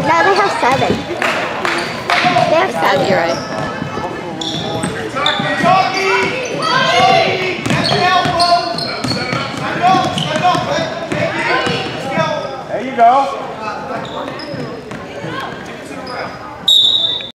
No, they have 7. They have 7. You're right. There you go.